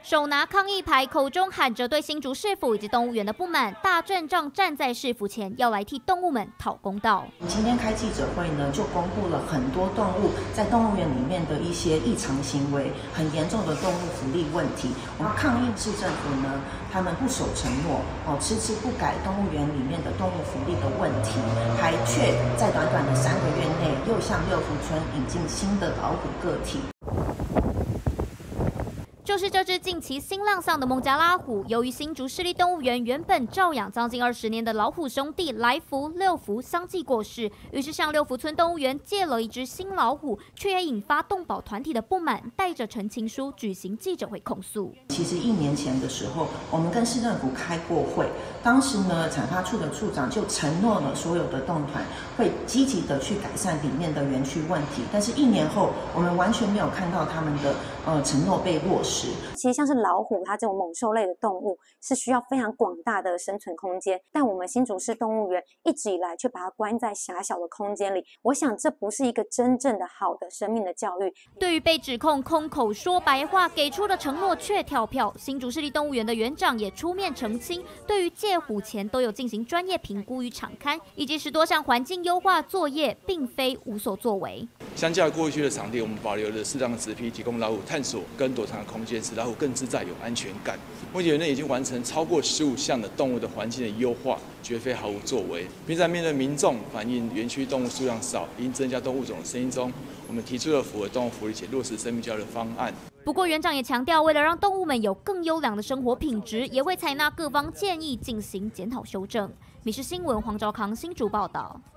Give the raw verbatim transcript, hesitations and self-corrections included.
手拿抗议牌，口中喊着对新竹市府以及动物园的不满，大阵仗站在市府前，要来替动物们讨公道。 今天开记者会呢，就公布了很多动物在动物园里面的一些异常行为，很严重的动物福利问题。我们抗议市政府呢，他们不守承诺，哦，迟迟不改动物园里面的动物福利的问题，还却在短短的三个月内，又向六福村引进新的老虎个体。 就是这只近期新亮相的孟加拉虎，由于新竹市立动物园原本照养将近二十年的老虎兄弟来福、六福相继过世，于是向六福村动物园借了一只新老虎，却也引发动保团体的不满，带着陈情书举行记者会控诉。 其实一年前的时候，我们跟市政府开过会，当时呢，产发处的处长就承诺了所有的动团会积极的去改善里面的园区问题，但是一年后，我们完全没有看到他们的呃承诺被落实。 其实像是老虎，它这种猛兽类的动物是需要非常广大的生存空间，但我们新竹市动物园一直以来却把它关在狭小的空间里，我想这不是一个真正的好的生命的教育。 对于被指控空口说白话，给出的承诺却跳票，新竹市立动物园的园长也出面澄清，对于借虎前都有进行专业评估与场勘，以及十多项环境优化作业，并非无所作为。 相较过去的场地，我们保留了适当的植皮，提供老虎探索跟躲藏的空间，使老虎更自在、有安全感。目前园内已经完成超过十五项的动物的环境的优化，绝非毫无作为。并在面对民众反映园区动物数量少、应增加动物种的声音中，我们提出了符合动物福利且落实生命教育的方案。 不过，园长也强调，为了让动物们有更优良的生活品质，也会采纳各方建议进行检讨修正。民视新闻黄昭康新竹报道。